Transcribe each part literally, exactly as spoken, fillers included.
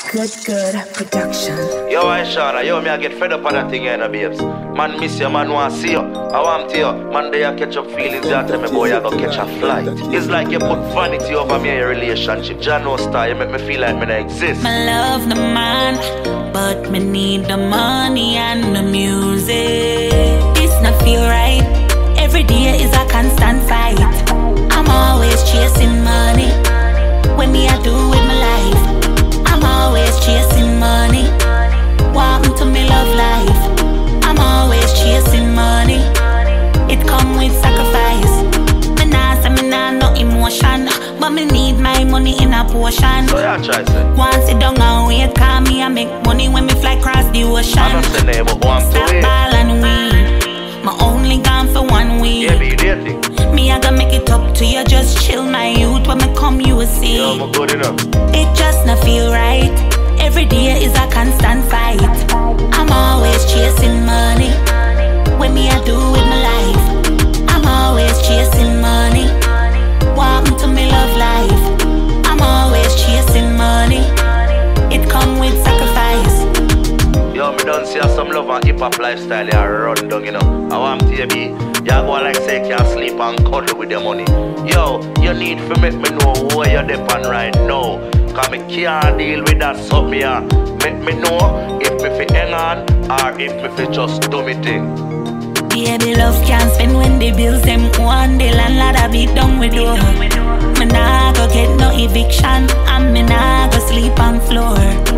Good, good production. Yo, ishawna, yo, me I get fed up on that thing, you know, babes. Man miss you, man want to see you. I want to you. Man, they catch up feelings, you tell me, boy, I go catch a flight. It's like you put vanity over me in your relationship. Jah no star, you make me feel like me not exist. I love the man, but me need the money and the music. This not feel right. Every day is a constant fight. I'm always chasing money. When me I do with my life, I'm always chasing money. What happened to me love life? I'm always chasing money. It come with sacrifice. Me nah say me nah no emotion, but me need my money in a portion. So yeah, try say. Once sit down and wait, call me and make money when me fly across the ocean. I don't say neighbor, but I'm Stop ball and weed. My only gone for one week. Yeah, be dating. Me I gonna make it up to you, just chill my youth. When me come you will see. Yo, I'm good enough. It just not feel right. Every day is a constant fight. I'm always chasing money. When me I do with my life, I'm always chasing money. What happened to me love life? I'm always chasing money. It come with sacrifice. Yo, me don't see some love and hip-hop lifestyle you run down, you know. I want to be, you go like say you can't sleep and cuddle with your money. Yo, you need to make me know where you're depend right now. Cause me can't deal with that something here. Make me know if me fi hang on or if me fi just do me thing. Baby love can't spend when the bills them one. The landlord a beat down with door. Me nah go get no eviction, and me nah go sleep on floor.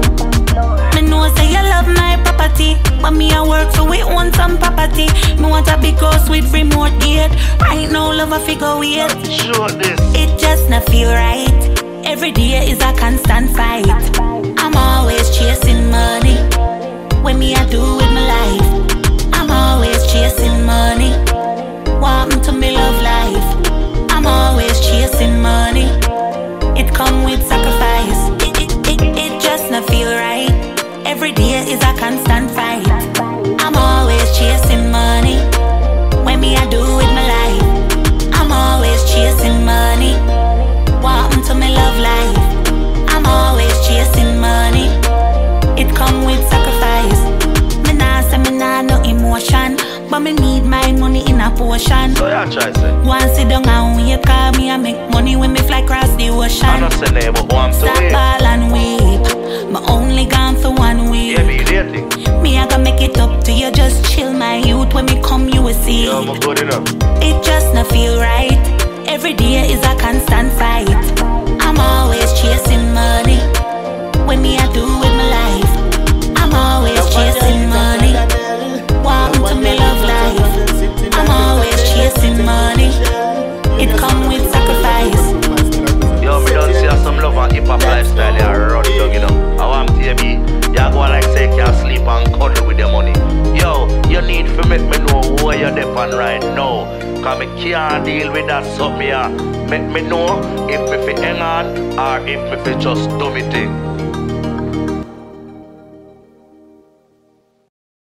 Me know say you love my property, but me I work for we own some property. Me want a big house with remote gate. Right now love a figure weight. Sure this. It just not feel right. Every day is a constant fight. I'm always chasing money. When me I do with my life, I'm always chasing money. What happened to me love life? I'm always chasing money. It come with sacrifice. It, it, it, it just not feel right. Every day is a constant fight. I'm always chasing money. When me I do with my life, I'm always chasing money. What happened to me love life? I'm always chasing money. It come with sacrifice. Me nah say me nah no emotion, but me need my money in a portion. So yeah, try say. Once sit down and wait, call me and make money when me fly across the ocean. I don't say neighbor, but I'm Stop wait. ball and weep. Me only gone for one week. Yeah, be dating. Me I gonna make it up to you, just chill my youth. When me come you will see. Yo, I'm good enough. It just not feel right. Every day is a constant fight. I'm always chasing money. When me I do with my life, I'm always chasing money. What happened to me love life? I'm always chasing money. It come with sacrifice. Yo, me don't see some love and hip-hop lifestyle you run down, you know. I want to be, you go like say you can't sleep and cuddle with your money. Yo, you need to make me know where you're depend right now. Cause me can't deal with that something here. Make me know if me fi hang on or if me fi just do me thing.